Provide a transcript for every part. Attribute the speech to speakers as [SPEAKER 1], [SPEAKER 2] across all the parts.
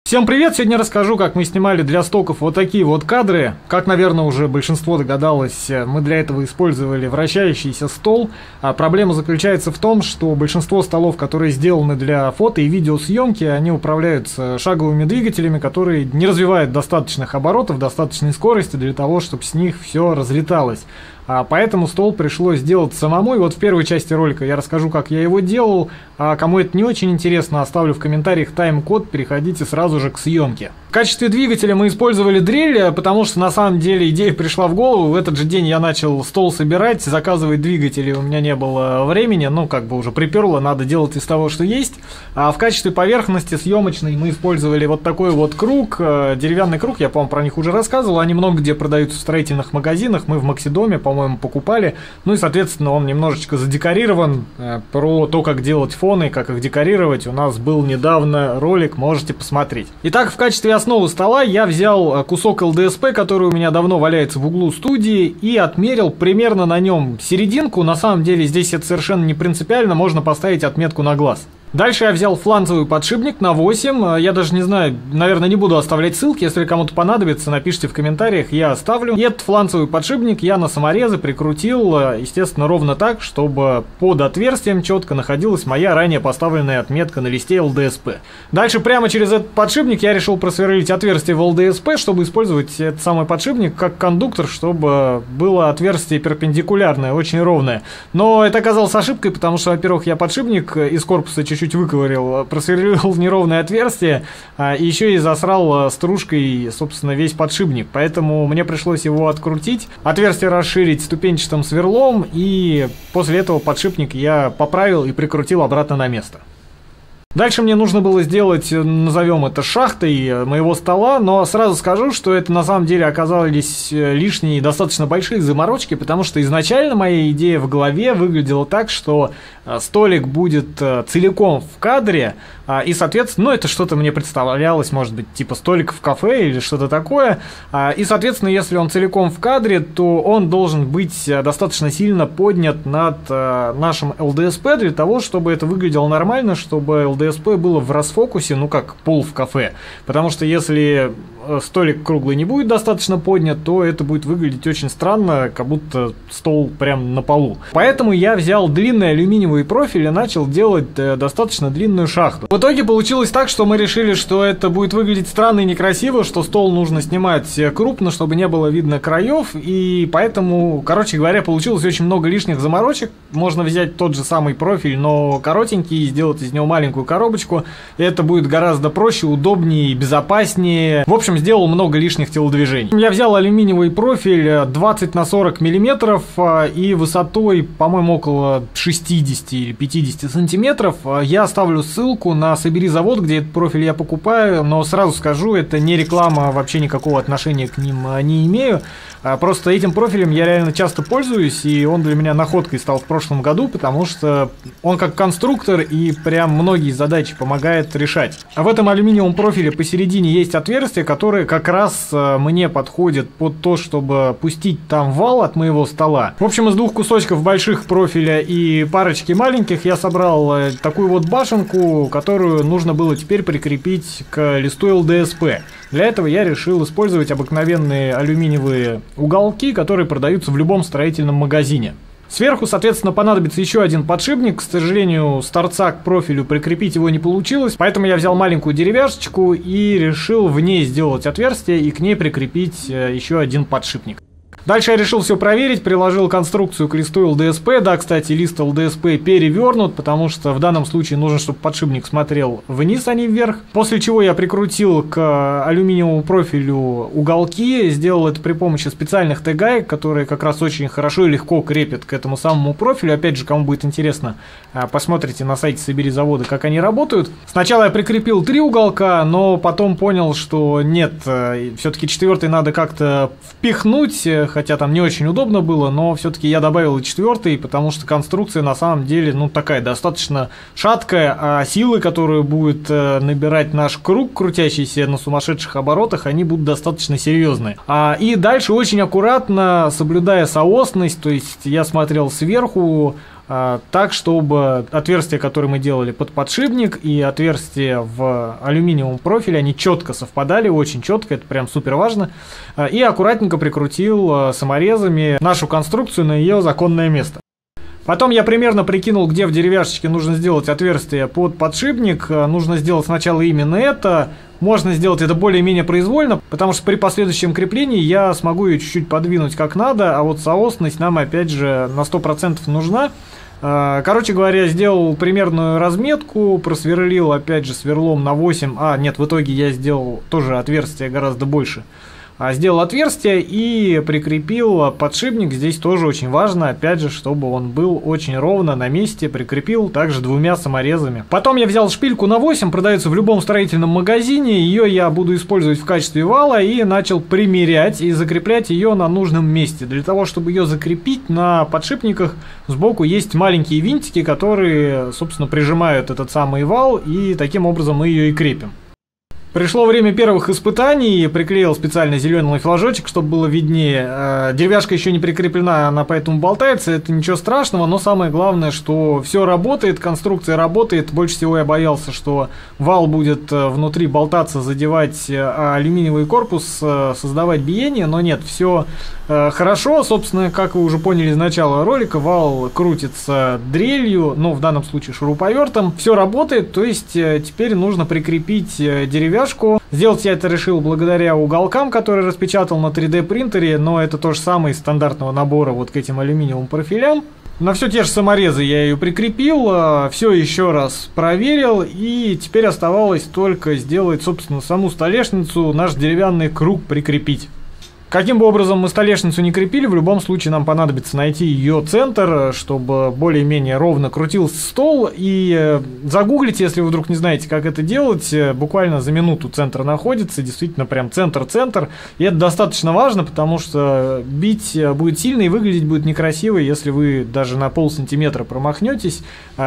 [SPEAKER 1] Всем привет! Сегодня расскажу, как мы снимали для стоков вот такие вот кадры. Как, наверное, уже большинство догадалось, мы для этого использовали вращающийся стол. А проблема заключается в том, что большинство столов, которые сделаны для фото и видеосъемки, они управляются шаговыми двигателями, которые не развивают достаточных оборотов, достаточной скорости для того, чтобы с них все разлеталось. Поэтому стол пришлось сделать самому. И вот в первой части ролика я расскажу, как я его делал. А кому это не очень интересно, оставлю в комментариях тайм-код, переходите сразу же к съемке. В качестве двигателя мы использовали дрель, потому что на самом деле идея пришла в голову. В этот же день я начал стол собирать, заказывать двигатели у меня не было времени, уже приперло, надо делать из того, что есть. А в качестве поверхности съемочной мы использовали вот такой вот круг, деревянный круг, я, по-моему, про них уже рассказывал, они много где продаются в строительных магазинах, мы в Максидоме, по-моему, покупали. Ну и, соответственно, он немножечко задекорирован. Про то, как делать фоны, как их декорировать, у нас был недавно ролик, можете посмотреть. Итак, в качестве основы стола я взял кусок ЛДСП, который у меня давно валяется в углу студии, и отмерил примерно на нем серединку. На самом деле здесь это совершенно не принципиально, можно поставить отметку на глаз. Дальше я взял фланцевый подшипник на 8, я даже не знаю, наверное, не буду оставлять ссылки, если кому-то понадобится, напишите в комментариях, я оставлю. И этот фланцевый подшипник я на саморезы прикрутил, естественно, ровно так, чтобы под отверстием четко находилась моя ранее поставленная отметка на листе ЛДСП. Дальше прямо через этот подшипник я решил просверлить отверстие в ЛДСП, чтобы использовать этот самый подшипник как кондуктор, чтобы было отверстие перпендикулярное, очень ровное. Но это оказалось ошибкой, потому что, во-первых, я подшипник из корпуса чуть выковырил, просверлил неровное отверстие, и еще и засрал стружкой, собственно, весь подшипник. Поэтому мне пришлось его открутить, отверстие расширить ступенчатым сверлом, и после этого подшипник я поправил и прикрутил обратно на место. Дальше мне нужно было сделать, назовем это шахтой моего стола, но сразу скажу, что это на самом деле оказались лишние и достаточно большие заморочки, потому что изначально моя идея в голове выглядела так, что столик будет целиком в кадре, и, соответственно, это что-то мне представлялось, может быть, типа столик в кафе или что-то такое, и, соответственно, если он целиком в кадре, то он должен быть достаточно сильно поднят над нашим ЛДСП для того, чтобы это выглядело нормально, чтобы ЛДСП было в расфокусе, как пол в кафе. Потому что если столик круглый не будет достаточно поднят, то это будет выглядеть очень странно, как будто стол прям на полу. Поэтому я взял длинный алюминиевый профиль и начал делать достаточно длинную шахту. В итоге получилось так, что мы решили, что это будет выглядеть странно и некрасиво, что стол нужно снимать крупно, чтобы не было видно краев, и поэтому, короче говоря, получилось очень много лишних заморочек. Можно взять тот же самый профиль, но коротенький, и сделать из него маленькую коробочку. Это будет гораздо проще, удобнее и безопаснее. В общем, сделал много лишних телодвижений. Я взял алюминиевый профиль 20 на 40 миллиметров и высотой, по-моему, около 60 или 50 сантиметров. Я оставлю ссылку на Собери завод, где этот профиль я покупаю, но сразу скажу, это не реклама, вообще никакого отношения к ним не имею. Просто этим профилем я реально часто пользуюсь, и он для меня находкой стал в прошлом году, потому что он как конструктор и прям многие задачи помогает решать. А в этом алюминиевом профиле посередине есть отверстие, которое как раз мне подходит под то, чтобы пустить там вал от моего стола. В общем, из двух кусочков больших профиля и парочки маленьких я собрал такую вот башенку, которую нужно было теперь прикрепить к листу ЛДСП. Для этого я решил использовать обыкновенные алюминиевые уголки, которые продаются в любом строительном магазине. Сверху, соответственно, понадобится еще один подшипник. К сожалению, с торца к профилю прикрепить его не получилось, поэтому я взял маленькую деревяшечку и решил в ней сделать отверстие и к ней прикрепить еще один подшипник. Дальше я решил все проверить, приложил конструкцию к листу ЛДСП. Да, кстати, лист ЛДСП перевернут, потому что в данном случае нужно, чтобы подшипник смотрел вниз, а не вверх. После чего я прикрутил к алюминиевому профилю уголки, сделал это при помощи специальных Т-гаек, которые как раз очень хорошо и легко крепят к этому самому профилю. Опять же, кому будет интересно, посмотрите на сайте Собери завода, как они работают. Сначала я прикрепил 3 уголка, но потом понял, что нет, все-таки 4-й надо как-то впихнуть, хотя там не очень удобно было, но все-таки я добавил и 4-й, потому что конструкция на самом деле, такая достаточно шаткая, а силы, которые будет набирать наш круг, крутящийся на сумасшедших оборотах, они будут достаточно серьезные. И дальше очень аккуратно, соблюдая соосность, то есть я смотрел сверху, так, чтобы отверстия, которые мы делали под подшипник, и отверстия в алюминиевом профиле, они четко совпадали, очень четко, это прям супер важно. И аккуратненько прикрутил саморезами нашу конструкцию на ее законное место. Потом я примерно прикинул, где в деревяшечке нужно сделать отверстие под подшипник. Нужно сделать сначала именно это. Можно сделать это более-менее произвольно, потому что при последующем креплении я смогу ее чуть-чуть подвинуть как надо, а вот соосность нам опять же на 100% нужна. Короче говоря, сделал примерную разметку, просверлил опять же сверлом на 8, нет, в итоге я сделал тоже отверстие гораздо больше. Сделал отверстие и прикрепил подшипник, здесь тоже очень важно, опять же, чтобы он был очень ровно на месте, прикрепил также 2 саморезами. Потом я взял шпильку на 8, продается в любом строительном магазине, ее я буду использовать в качестве вала и начал примерять и закреплять ее на нужном месте. Для того, чтобы ее закрепить, на подшипниках сбоку есть маленькие винтики, которые, собственно, прижимают этот самый вал, и таким образом мы ее и крепим. Пришло время первых испытаний, приклеил специально зеленый флажочек, чтобы было виднее. Деревяшка еще не прикреплена, она поэтому болтается, это ничего страшного, но самое главное, что все работает, конструкция работает. Больше всего я боялся, что вал будет внутри болтаться, задевать алюминиевый корпус, создавать биение, но нет, все хорошо. Собственно, как вы уже поняли из начала ролика, вал крутится дрелью, ну в данном случае шуруповертом. Все работает, то есть теперь нужно прикрепить деревяшку. Сделать я это решил благодаря уголкам, которые распечатал на 3D принтере, но это то же самое из стандартного набора вот к этим алюминиевым профилям. На все те же саморезы я ее прикрепил, все еще раз проверил, и теперь оставалось только сделать, собственно, саму столешницу, наш деревянный круг прикрепить. Каким бы образом мы столешницу не крепили, в любом случае нам понадобится найти ее центр, чтобы более-менее ровно крутился стол. И загуглите, если вы вдруг не знаете, как это делать. Буквально за минуту центр находится, действительно прям центр-центр. И это достаточно важно, потому что бить будет сильно и выглядеть будет некрасиво, если вы даже на полсантиметра промахнетесь.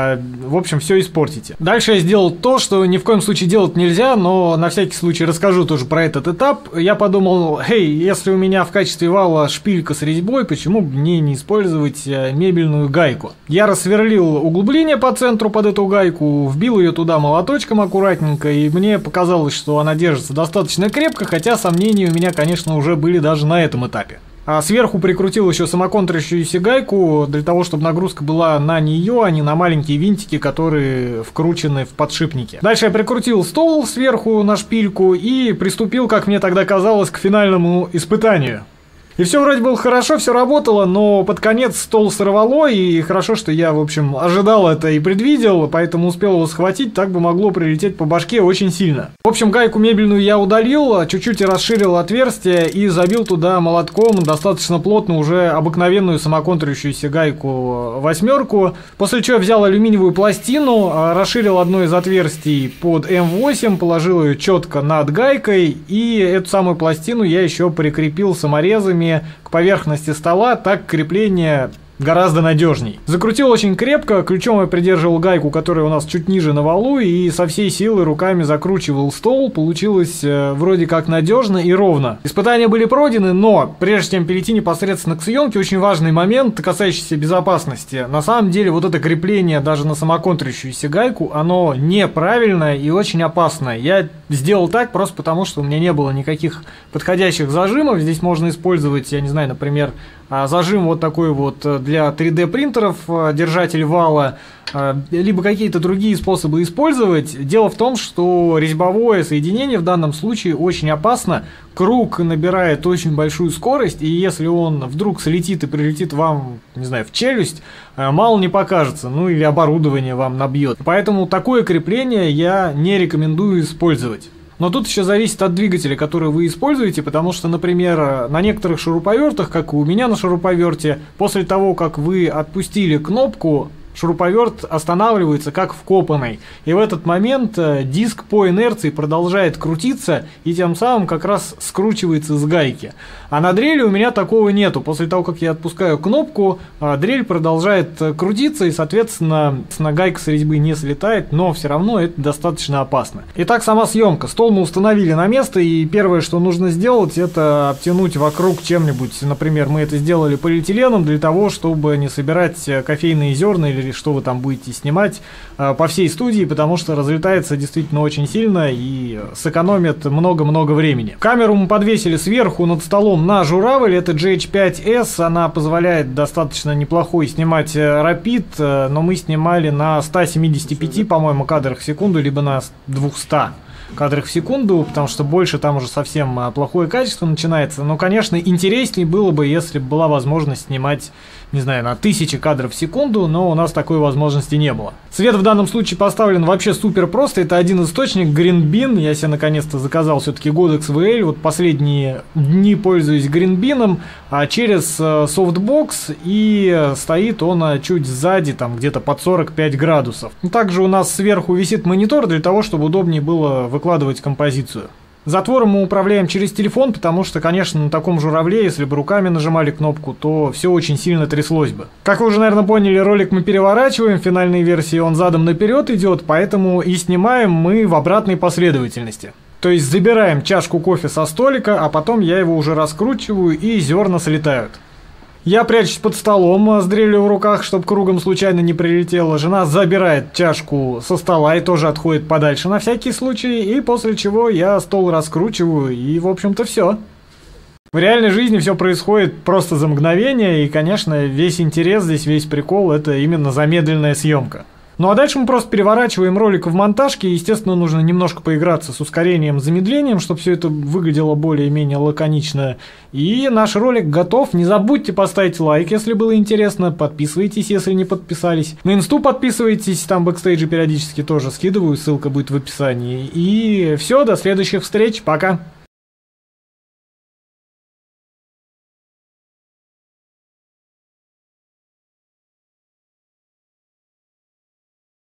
[SPEAKER 1] В общем, все испортите. Дальше я сделал то, что ни в коем случае делать нельзя, но на всякий случай расскажу тоже про этот этап. Я подумал, если у меня в качестве вала шпилька с резьбой, почему бы мне не использовать мебельную гайку? Я рассверлил углубление по центру под эту гайку, вбил ее туда молоточком аккуратненько, и мне показалось, что она держится достаточно крепко, хотя сомнения у меня, конечно, уже были даже на этом этапе. А сверху прикрутил еще самоконтрящуюся гайку, для того, чтобы нагрузка была на нее, а не на маленькие винтики, которые вкручены в подшипнике. Дальше я прикрутил стол сверху на шпильку и приступил, как мне тогда казалось, к финальному испытанию. И все вроде было хорошо, все работало, но под конец стол сорвало, и хорошо, что я, в общем, ожидал это и предвидел, поэтому успел его схватить, так бы могло прилететь по башке очень сильно. В общем, гайку мебельную я удалил, чуть-чуть расширил отверстие и забил туда молотком достаточно плотно уже обыкновенную самоконтрящуюся гайку 8, после чего я взял алюминиевую пластину, расширил одно из отверстий под М8, положил ее четко над гайкой, и эту самую пластину я еще прикрепил саморезами к поверхности стола, так крепление гораздо надежней. Закрутил очень крепко, ключом я придерживал гайку, которая у нас чуть ниже на валу, и со всей силы руками закручивал стол. Получилось вроде как надежно и ровно. Испытания были пройдены, но прежде чем перейти непосредственно к съемке, очень важный момент, касающийся безопасности. На самом деле вот это крепление даже на самоконтрящуюся гайку, оно неправильное и очень опасное. Я сделал так просто потому, что у меня не было никаких подходящих зажимов. Здесь можно использовать, я не знаю, например, зажим вот такой вот для 3D принтеров, держатель вала, либо какие-то другие способы использовать. Дело в том, что резьбовое соединение в данном случае очень опасно. Круг набирает очень большую скорость, и если он вдруг слетит и прилетит вам, не знаю, в челюсть, мало не покажется, ну или оборудование вам набьет. Поэтому такое крепление я не рекомендую использовать. Но тут еще зависит от двигателя, который вы используете, потому что, например, на некоторых шуруповертах, как и у меня на шуруповерте, после того, как вы отпустили кнопку, шуруповерт останавливается как вкопанный. И в этот момент диск по инерции продолжает крутиться и тем самым как раз скручивается с гайки. А на дрели у меня такого нету. После того, как я отпускаю кнопку, дрель продолжает крутиться и, соответственно, гайка с резьбы не слетает, но все равно это достаточно опасно. Итак, сама съемка. Стол мы установили на место, и первое, что нужно сделать, это обтянуть вокруг чем-нибудь. Например, мы это сделали полиэтиленом для того, чтобы не собирать кофейные зерна или что вы там будете снимать по всей студии, потому что разлетается действительно очень сильно и сэкономит много-много времени. Камеру мы подвесили сверху над столом на журавль, это GH5S, она позволяет достаточно неплохой снимать Rapid, но мы снимали на 175, по-моему, кадрах в секунду, либо на 200 кадрах в секунду, потому что больше там уже совсем плохое качество начинается. Но, конечно, интереснее было бы, если бы была возможность снимать, не знаю, на 1000 кадров в секунду, но у нас такой возможности не было. Свет в данном случае поставлен вообще супер просто. Это один источник, Greenbean. Я себе наконец-то заказал все-таки Godox VL. Вот последние дни пользуюсь Greenbean, а через софтбокс, и стоит он чуть сзади, там где-то под 45 градусов. Также у нас сверху висит монитор для того, чтобы удобнее было выкладывать композицию. Затвором мы управляем через телефон, потому что, конечно, на таком журавле, если бы руками нажимали кнопку, то все очень сильно тряслось бы. Как вы уже, наверное, поняли, ролик мы переворачиваем, в финальной версии он задом наперед идет, поэтому и снимаем мы в обратной последовательности. То есть забираем чашку кофе со столика, а потом я его уже раскручиваю, и зерна слетают. Я прячусь под столом с дрелью в руках, чтобы кругом случайно не прилетело. Жена забирает чашку со стола и тоже отходит подальше на всякий случай. И после чего я стол раскручиваю, и, в общем-то, все. В реальной жизни все происходит просто за мгновение. И, конечно, весь интерес здесь, весь прикол — это именно замедленная съемка. Ну а дальше мы просто переворачиваем ролик в монтажке. Естественно, нужно немножко поиграться с ускорением, замедлением, чтобы все это выглядело более-менее лаконично. И наш ролик готов. Не забудьте поставить лайк, если было интересно. Подписывайтесь, если не подписались. На инсту подписывайтесь, там бэкстейджи периодически тоже скидываю, ссылка будет в описании. И все, до следующих встреч, пока!